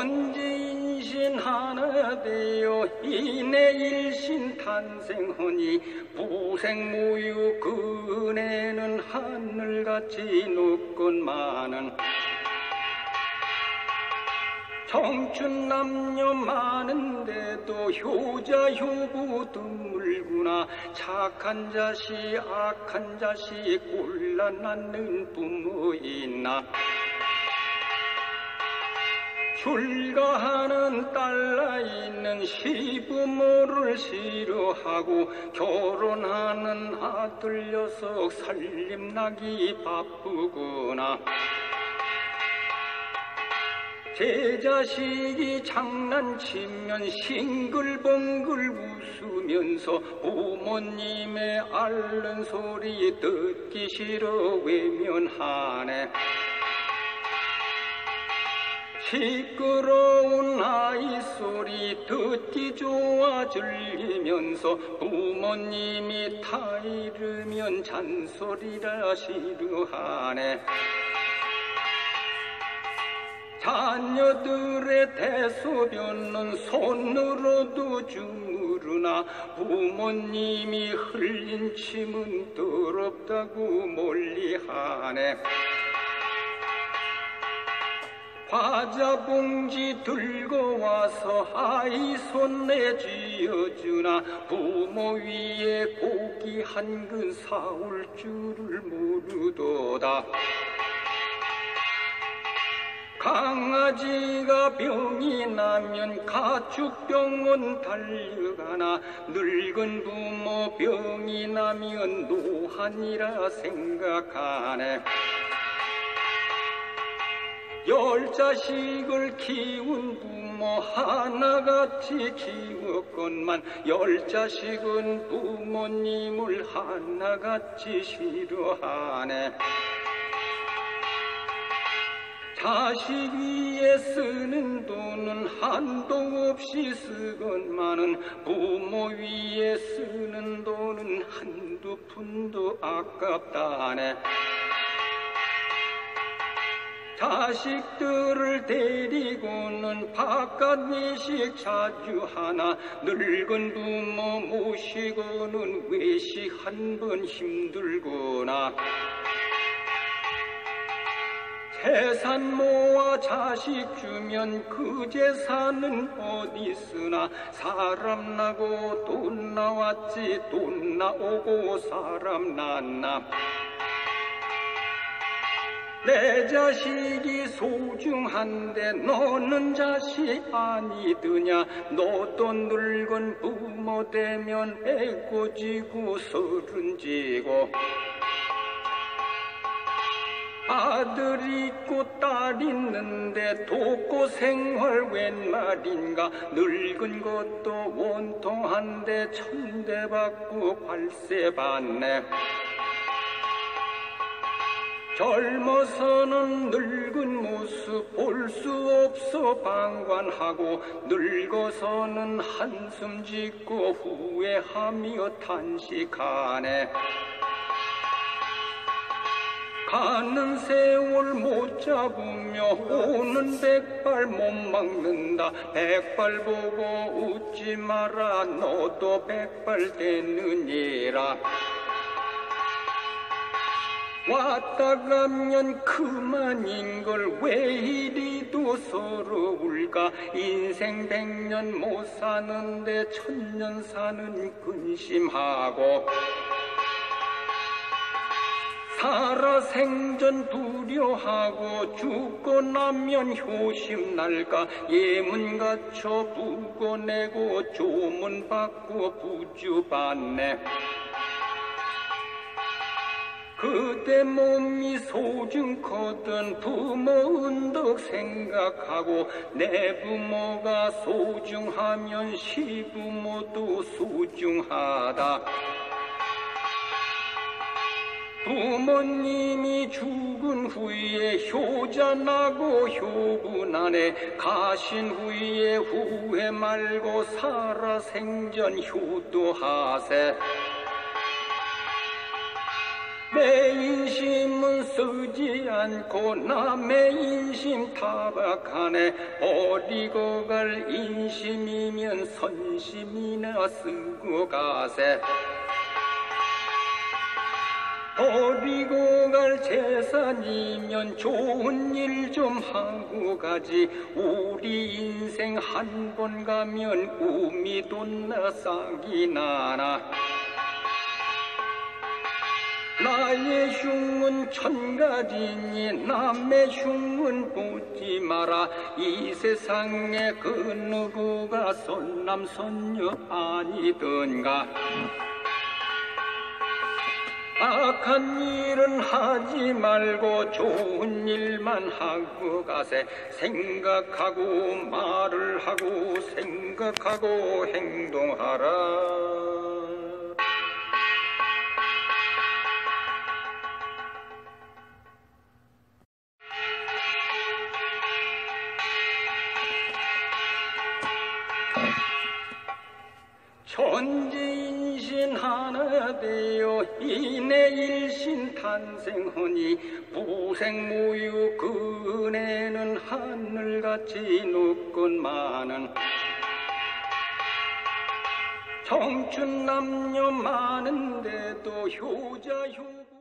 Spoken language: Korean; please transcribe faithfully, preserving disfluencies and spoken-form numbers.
천지인신 하나 되어 이내 일신 탄생하니 부생모유 그 은혜는 하늘같이 높건만은 청춘 남녀 많은데도 효자 효부 드물구나. 착한 자식 악한 자식 골라 낳는 부모 있나. 출가하는 딸아이는 시부모를 싫어하고 결혼하는 아들 녀석 살림나기 바쁘구나. 제 자식이 장난치면 싱글벙글 웃으면서 부모님의 앓는 소리 듣기 싫어 외면하네. 시끄러운 아이 소리 듣기 좋아 즐기면서 부모님이 타이르면 잔소리라 싫어하네. 자녀들의 대소변은 손으로도 주무르나 부모님이 흘린 침은 더럽다고 멀리하네. 과자 봉지 들고 와서 아이 손에 쥐어주나 부모 위에 고기 한 근 사올 줄을 모르도다. 강아지가 병이 나면 가축병원 달려가나 늙은 부모 병이 나면 노한이라 생각하네. 열 자식을 키운 부모 하나같이 키웠건만 열 자식은 부모님을 하나같이 싫어하네. 자식 위에 쓰는 돈은 한도 없이 쓰건만은 부모 위에 쓰는 돈은 한두 푼도 아깝다네. 자식들을 데리고는 바깥 외식 자주 하나 늙은 부모 모시고는 외식 한 번 힘들구나. 재산 모아 자식 주면 그 재산은 어디 쓰나. 사람 나고 돈 나왔지 돈 나오고 사람 났나. 내 자식이 소중한데 너는 자식 아니드냐. 너도 늙은 부모 되면 애고 지고 서른 지고 아들 있고 딸 있는데 돕고 생활 웬 말인가. 늙은 것도 원통한데 천대받고 관세받네. 젊어서는 늙은 모습 볼 수 없어 방관하고 늙어서는 한숨 짓고 후회하며 탄식하네. 가는 세월 못 잡으며 오는 백발 못 막는다. 백발 보고 웃지 마라. 너도 백발 되느니라. 왔다 가면 그만인걸 왜 이리도 서러울까. 인생 백년 못 사는데 천년 사는 근심하고 살아 생전 두려하고 죽고 나면 효심 날까. 예문 갖춰 부고 내고 조문 받고 부주받네. 그때 몸이 소중거든 부모 은덕 생각하고 내 부모가 소중하면 시부모도 소중하다. 부모님이 죽은 후에 효자 나고 효부 나네. 가신 후에 후회 말고 살아 생전 효도하세. 내 인심은 쓰지 않고 남의 인심 타박하네. 버리고 갈 인심이면 선심이나 쓰고 가세. 버리고 갈 재산이면 좋은 일 좀 하고 가지. 우리 인생 한 번 가면 꿈이 돈나 싹이 나나. 나의 흉은 천 가지니 남의 흉은 보지 마라. 이 세상에 그 누구가 선남선녀 아니던가. 악한 일은 하지 말고 좋은 일만 하고 가세. 생각하고 말을 하고 생각하고 행동하라. 천지인신 하나 되어 이내 일신 탄생하니 부생무유 그 은혜는 하늘같이 높건만은. 청춘 남녀 많은데도 효자 효